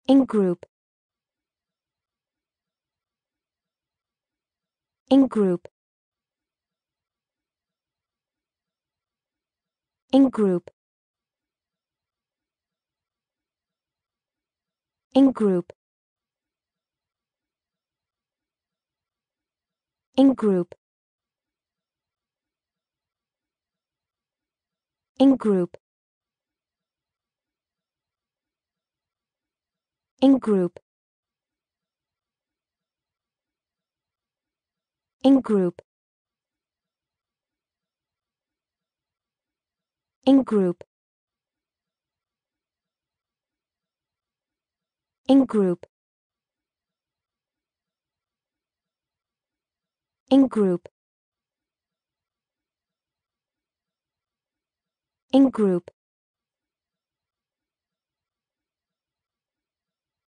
Ingroup. Ingroup. Ingroup. Ingroup. Ingroup. Ingroup. Ingroup. Ingroup. Ingroup. Ingroup. Ingroup. Ingroup.